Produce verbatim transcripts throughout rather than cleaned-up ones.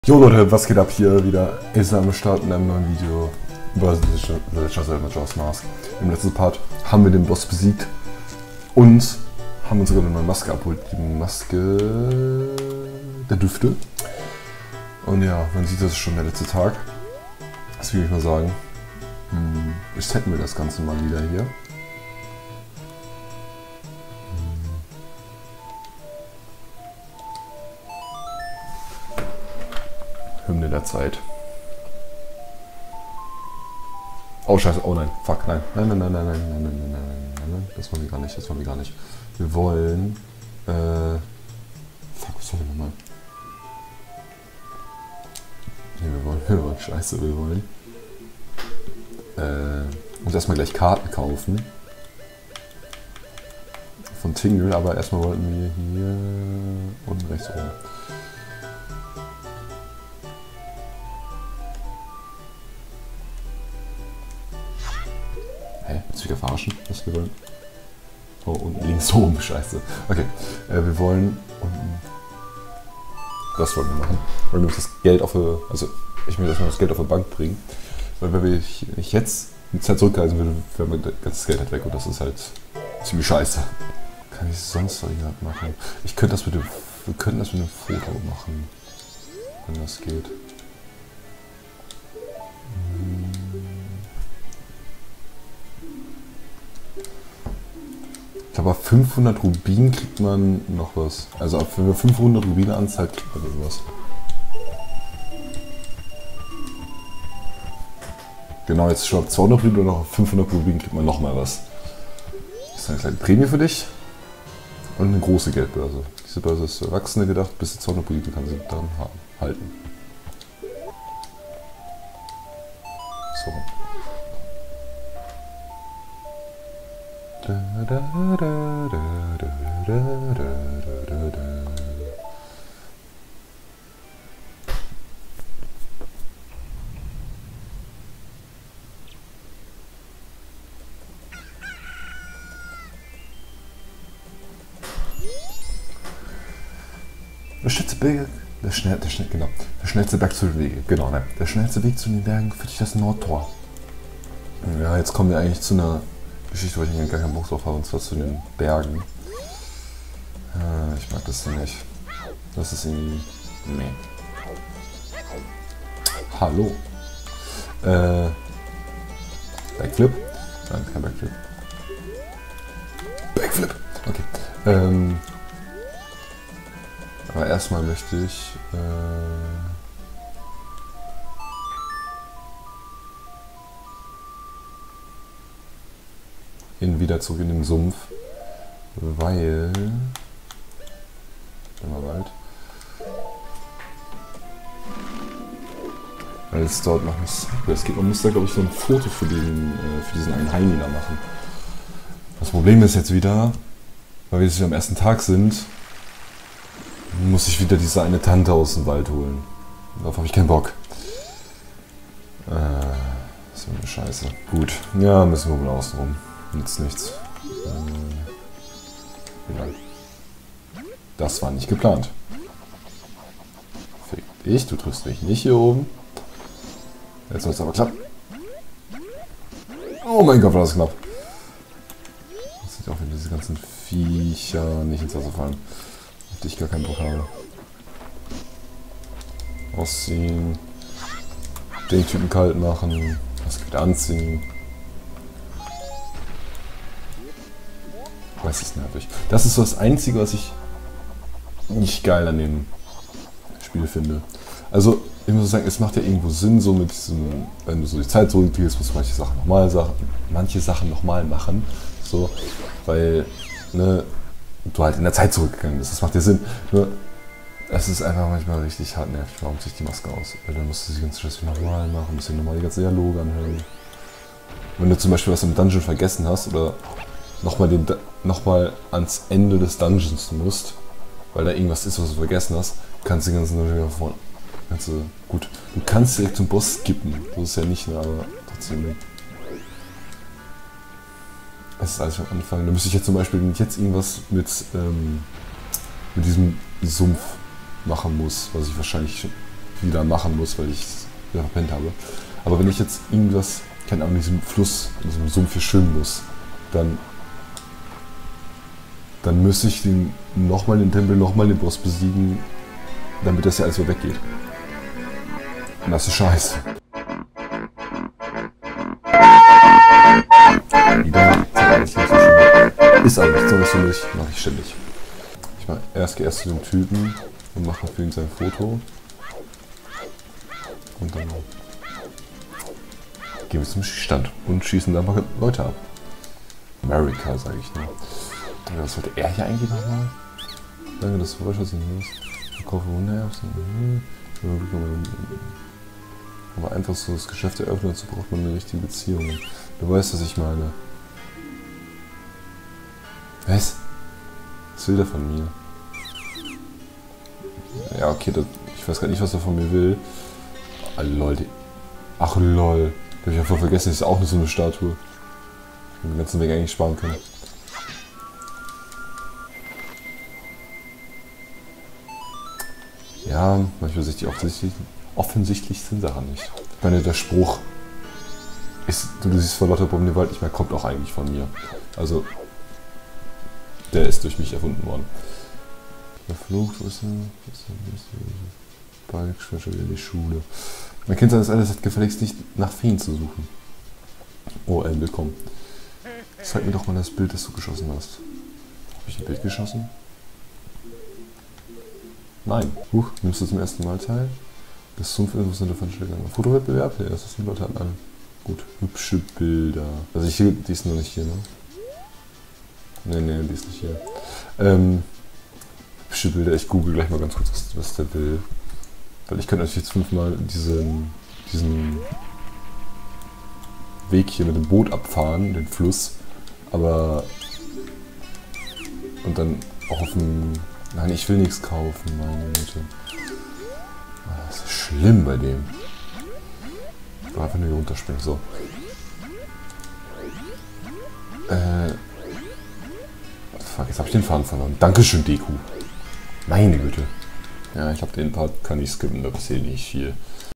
Jo Leute, was geht ab hier wieder? Ist am Start in einem neuen Video über The Legend of Zelda Majora's Mask. Im letzten Part haben wir den Boss besiegt und haben uns sogar eine neue Maske abgeholt. Die Maske der Düfte. Und ja, man sieht, das ist schon der letzte Tag. Das will ich mal sagen. Hm, jetzt hätten wir das Ganze mal wieder hier. Hymne der Zeit. Oh scheiße, oh nein, fuck, nein. Nein, nein, nein, nein, nein, nein, nein, nein, nein, nein, nein, das wollen wir gar nicht, das wollen wir gar nicht. Wir wollen, äh, fuck, was soll ich nochmal? Ne, wir wollen, wir wollen, scheiße, wir wollen, äh, uns erstmal gleich Karten kaufen. Von Tingle, aber erstmal wollten wir hier unten rechts oben. Hä? Willst du wieder verarschen? Was wir wollen? Oh, unten links oben, scheiße. Okay, äh, wir wollen unten. Das wollen wir machen. Wir wollen das Geld auf der. Also, ich will erstmal das Geld auf der Bank bringen. Weil, wenn ich, wenn ich jetzt die Zeit zurückreisen würde, wäre mein ganzes Geld halt weg und das ist halt ziemlich scheiße. Kann ich sonst noch irgendwas machen? Ich könnte das mit dem. Wir könnten das mit dem Foto machen. Wenn das geht. Ich glaube, auf fünfhundert Rubin kriegt man noch was. Also, wenn wir fünfhundert Rubine anzahlt, kriegt man irgendwas. Genau, jetzt schon auf zweihundert Rubin und noch auf fünfhundert Rubin kriegt man noch mal was. Das ist eine kleine Prämie für dich. Und eine große Geldbörse. Diese Börse ist für Erwachsene gedacht, bis zu zweihundert Rubin kann sie dann haben, halten. So. Da, da, da, da, da, da, da, da, da. Der schnellste Weg, der, schnell, der, schnell, genau, der schnellste Berg zu den Wegen, genau, ne? Der schnellste Weg zu den Bergen für dich das Nordtor. Ja, jetzt kommen wir eigentlich zu einer Geschichte, wo ich gar keinen Bock drauf habe, und zwar zu den Bergen. Äh, ich mag das hier nicht. Das ist irgendwie. Nee. Hallo. Äh. Backflip? Nein, kein Backflip. Backflip! Okay. Ähm. Aber erstmal möchte ich. Äh, ihn wieder zurück in den Sumpf, weil immer bald, weil es dort noch was es geht. Man muss da glaube ich so ein Foto für den äh, für diesen einen Heini da machen. Das Problem ist jetzt wieder, weil wir jetzt wieder am ersten Tag sind, muss ich wieder diese eine Tante aus dem Wald holen. Darauf habe ich keinen Bock. Äh, das ist eine Scheiße. Gut, ja, müssen wir wohl außen rum. Nützt nichts. Wie lang? Das war nicht geplant. Fick dich, du triffst mich nicht hier oben. Jetzt soll es aber klappen. Oh mein Gott, war das knapp. Das sieht auch wieder diese ganzen Viecher nicht ins Wasser fallen. Auf die ich gar keinen Bock habe. Ausziehen. Den Typen kalt machen. Das wieder anziehen. Das ist nervig. Das ist so das Einzige, was ich nicht geil an dem Spiel finde. Also, ich muss sagen, es macht ja irgendwo Sinn, so mit diesem, wenn du so die Zeit zurückgehst, musst du manche Sachen nochmal Sachen, manche Sachen nochmal machen. So, weil, ne, du halt in der Zeit zurückgegangen bist. Das macht ja Sinn. Nur, es ist einfach manchmal richtig hart nervig. Warum zieht die Maske aus? Weil dann musst du die ganze Stress nochmal machen, musst dir nochmal die ganzen Dialoge anhören. Wenn du zum Beispiel was im Dungeon vergessen hast oder nochmal den noch mal ans Ende des Dungeons musst, weil da irgendwas ist, was du vergessen hast, kannst du den ganzen Dungeon wieder vorne. Kannst du, gut, du kannst direkt zum Boss skippen, so ist es ja nicht, aber trotzdem. Es ist alles am Anfang. Da müsste ich jetzt zum Beispiel, wenn ich jetzt irgendwas mit, ähm, mit diesem Sumpf machen muss, was ich wahrscheinlich wieder machen muss, weil ich es wieder verpennt habe. Aber wenn ich jetzt irgendwas, keine Ahnung, in diesem Fluss, in diesem Sumpf hier schwimmen muss, dann, dann müsste ich den nochmal den Tempel, nochmal den Boss besiegen, damit das ja alles wieder weggeht. Und das ist scheiße. Wieder ist aber nicht so für mich, mache ich ständig. Ich mache erst, gehe erst zu dem Typen und mache für ihn sein Foto. Und dann gehen wir zum Schießstand und schießen da mal Leute ab. America, sage ich nur. Ja, was wollte er hier eigentlich nochmal? Danke, dass du vorher schon hast. Verkaufe Hundeerbsen. Aber einfach so das Geschäft eröffnen, dazu braucht man eine richtige Beziehung. Du weißt, was ich meine. Was? Was will der von mir? Ja, okay, das, ich weiß gar nicht, was er von mir will. Ah, lol. Die, ach, lol. Da hab ich ja voll vergessen, das ist auch nicht so eine Statue. Ich den ganzen Weg eigentlich sparen können. Ja, manchmal sehe ich die offensichtlich, offensichtlich sind Sachen nicht. Ich meine, der Spruch ist, du siehst vor lauter Bäumen den Wald nicht mehr, kommt auch eigentlich von mir. Also, der ist durch mich erfunden worden. Verflucht, wo ist denn? Balk, ich will schon wieder in die Schule. Mein Kind seines Alters hat gefälligst nicht nach Feen zu suchen. Oh, ein willkommen. Zeig mir doch mal das Bild, das du geschossen hast. Habe ich ein Bild geschossen? Nein. Huch, nimmst du zum ersten Mal teil? Bis zum interessante Veranstaltung. Fotowettbewerb? Ja, das sind Leute an. Gut, hübsche Bilder. Also ich hier, die ist noch nicht hier, ne? Ne, ne, die ist nicht hier. Ähm, hübsche Bilder. Ich google gleich mal ganz kurz, was, was der will. Weil ich könnte natürlich jetzt fünfmal diesen, diesen Weg hier mit dem Boot abfahren, den Fluss. Aber... Und dann auch auf dem... Nein, ich will nichts kaufen, meine Güte. Das ist schlimm bei dem. Ich will einfach nur hier runterspringen. So. Äh. Fuck, jetzt habe ich den Faden verloren. Dankeschön, Deku. Meine Güte. Ja, ich glaube, den Part kann ich skippen, da passiert nicht viel.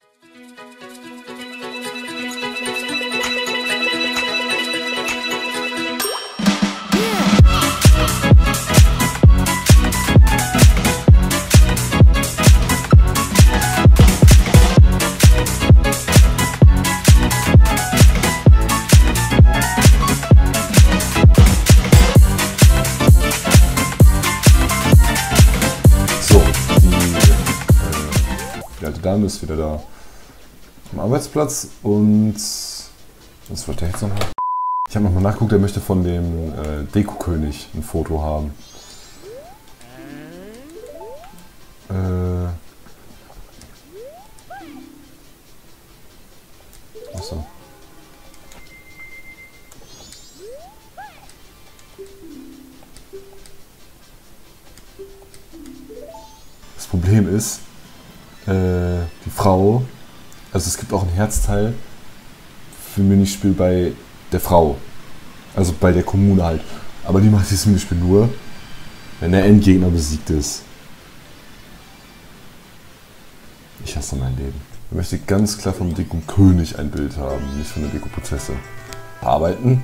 Die Dame ist wieder da am Arbeitsplatz und was wollte er jetzt nochmal? Ich habe nochmal nachgeguckt, er möchte von dem äh, Deko-König ein Foto haben. Äh. Achso. Das Problem ist, Äh, die Frau, also es gibt auch ein Herzteil für ein Minispiel bei der Frau, also bei der Kommune halt, aber die macht dieses Minispiel nur, wenn der Endgegner besiegt ist. Ich hasse mein Leben. Ich möchte ganz klar vom Deko-König ein Bild haben, nicht von der Deko-Prozesse. Arbeiten.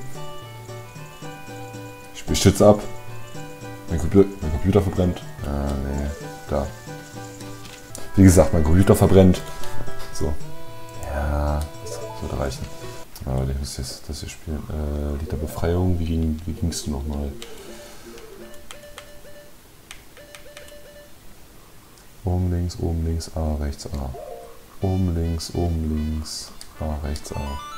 Ich spiele Schütze ab. Mein Computer, mein Computer verbrennt. Ah, nee, da. Wie gesagt, mein Computer verbrennt. So. Ja, das sollte reichen. Aber ich muss jetzt das hier spielen. Äh, Lied der Befreiung. Wie, ging, wie gingst du nochmal? Oben links, oben links, A, rechts, A. Oben links, oben links, A, rechts, A.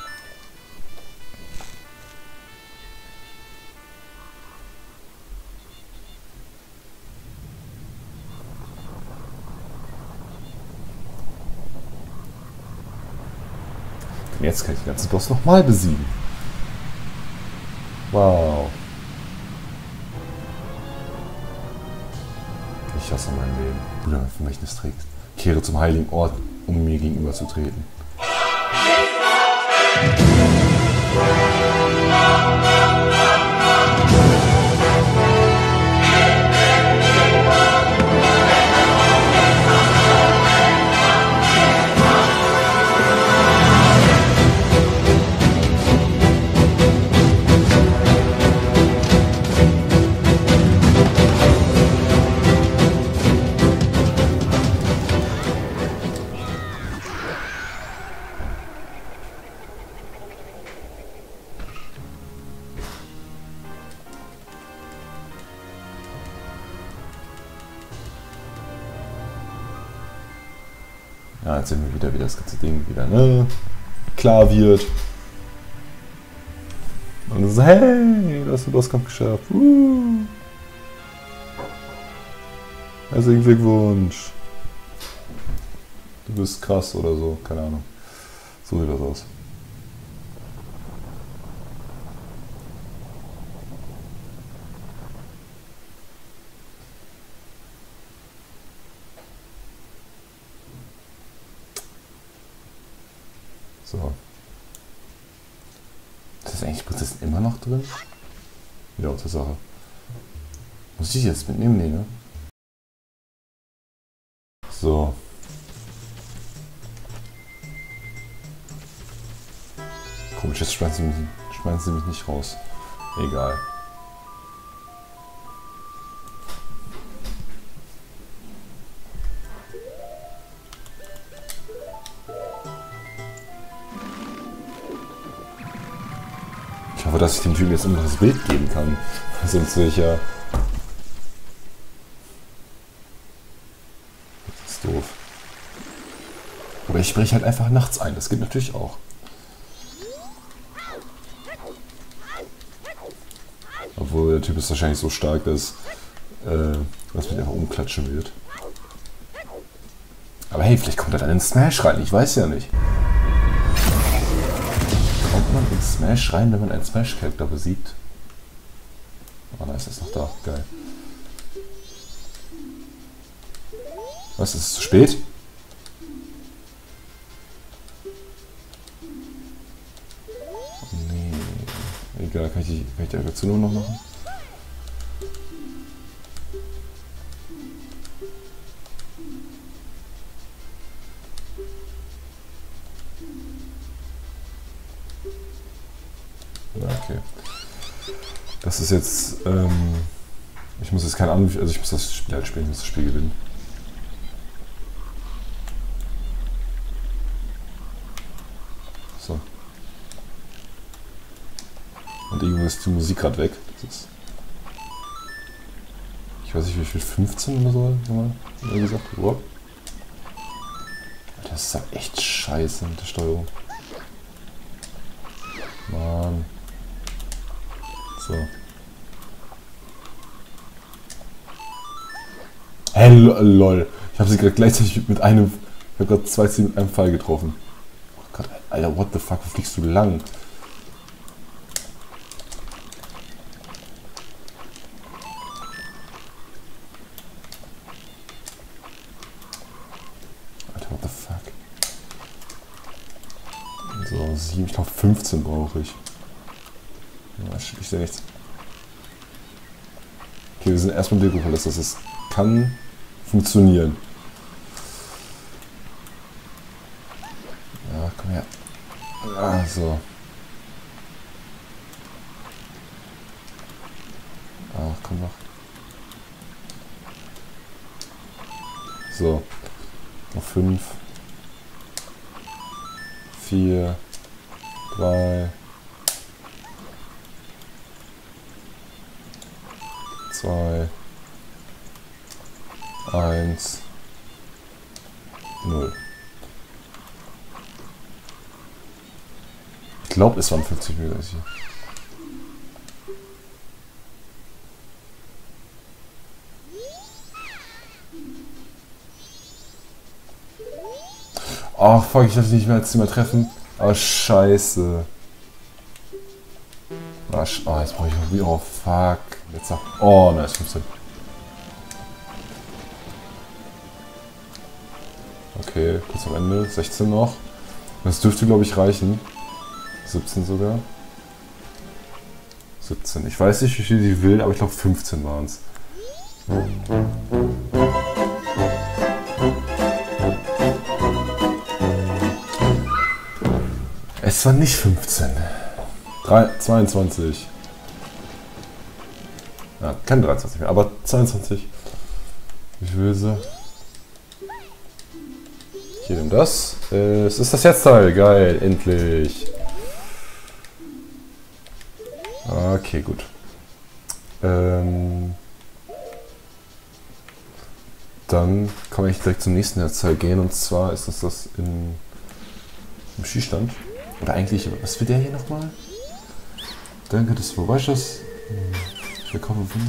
Jetzt kann ich den ganzen Boss nochmal besiegen. Wow. Ich hasse mein Leben. Bruder, für mich das trägt. Kehre zum heiligen Ort, um mir gegenüber zu treten. Ja, jetzt sehen wir wieder, wie das ganze Ding wieder, ne, klar wird. Und dann so, hey, du hast den Bosskampf geschafft. Uh. Herzlichen Glückwunsch. Du bist krass oder so, keine Ahnung. So sieht das aus. So. Ist das eigentlich Prinzessin immer noch drin? Wieder unter Sache. Muss ich jetzt mitnehmen? Nee, ne? So. Komisch, jetzt schmeißen sie mich, schmeißen sie mich nicht raus. Egal. Ich hoffe, dass ich dem Typen jetzt immer das Bild geben kann. Sonst will ich ja... Das ist doof. Oder ich spreche halt einfach nachts ein. Das geht natürlich auch. Obwohl der Typ ist wahrscheinlich so stark, dass äh, das mich einfach umklatschen wird. Aber hey, vielleicht kommt er dann in Smash rein. Ich weiß ja nicht. Kommt man in Smash rein, wenn man einen Smash-Charakter besiegt? Oh nein, ist das noch da. Geil. Was, ist es zu spät? Nee. Egal, kann ich die, kann ich die Aktion noch machen? Okay. Das ist jetzt, ähm, ich muss jetzt keine Ahnung, also ich muss das Spiel halt spielen, ich muss das Spiel gewinnen. So. Und irgendwo ist die Musik gerade weg. Das ist, ich weiß nicht, wie viel, fünfzehn oder so, wie gesagt. Wow. Das ist halt echt scheiße mit der Steuerung. Mann. So. Hey, lol. Ich habe sie gerade gleichzeitig mit einem. Ich habe gerade zwei Ziele mit einem Pfeil getroffen. Oh Gott, Alter, what the fuck, wo fliegst du lang? Alter, what the fuck? So, sieben, ich glaube fünfzehn brauche ich. Ja, ich sehe nichts. Okay, wir sind erstmal Deko-Verlässt, das ist, kann funktionieren. Ja, komm her. Ah, so. Ach, komm noch. So. Noch fünf. Vier. Drei. Zwei. Eins. Null. Ich glaube, es waren fünfzig Meter hier. Oh fuck, ich darf dich nicht mehr als Zimmer treffen. Oh scheiße. Oh, oh jetzt brauche ich noch wieder. Oh fuck. Jetzt noch. Oh nice, fünfzehn. Okay, kurz am Ende. sechzehn noch. Das dürfte glaube ich reichen. siebzehn sogar. siebzehn. Ich weiß nicht, wie viel die will, aber ich glaube fünfzehn waren es. Es war nicht fünfzehn. drei, zweiundzwanzig. Ja, kein dreiundzwanzig mehr, aber zweiundzwanzig. Ich will sie. Hier nimm das. Es ist das Herzteil. Geil, endlich. Okay, gut. Ähm dann kann ich direkt zum nächsten Herzteil gehen. Und zwar ist das das in, im Skistand. Oder eigentlich, was will der hier nochmal? Danke, das wo war ich das? Ich verkaufe Wunder.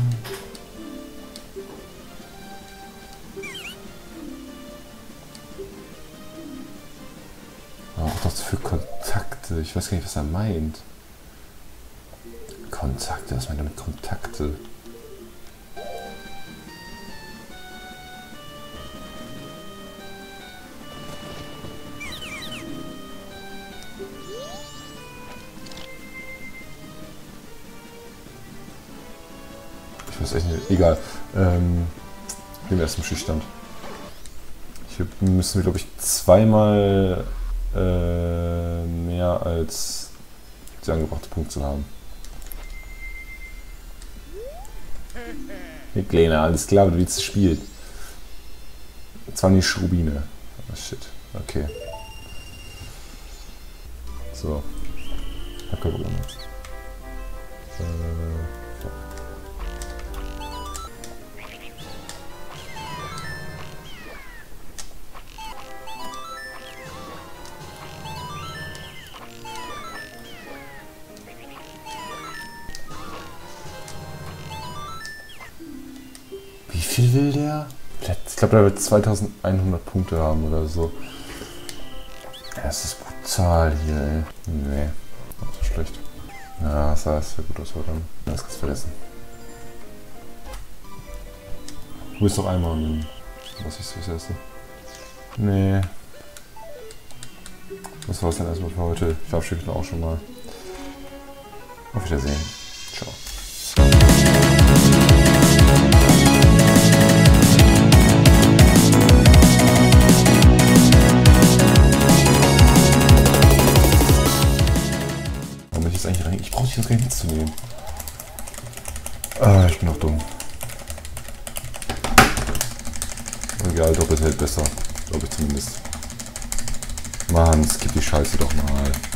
Auch das für Kontakte. Ich weiß gar nicht, was er meint. Kontakte, was meint er mit Kontakte? Ich weiß echt nicht. Egal. Ähm, nehmen wir erst im Skistand. Hier müssen wir, glaube ich, zweimal äh, mehr als die angebrachte Punktzahl haben. Hey Kleiner, alles klar, du willst spielen. Zwar nicht Schrubine. Oh, shit. Okay. So. Hackerbrunne. Äh, so. Wie viel will der? Ich glaube, der wird zweitausendeinhundert Punkte haben oder so. Das ist brutal hier, ey. Nee, das ist schlecht. Ja, das sah sehr gut aus, aber dann. Das kannst du vergessen. Du bist doch einmal und dann. Was ist das erste? Nee. Das war's dann erstmal für heute. Ich verabschiede mich dann auch schon mal. Auf Wiedersehen. Ciao. Eigentlich rein. Ich brauche dich das gar nicht mitzunehmen. Ah, ich bin auch dumm. Egal, doppelt hält besser. Glaube ich zumindest. Mann, es gibt die Scheiße doch mal.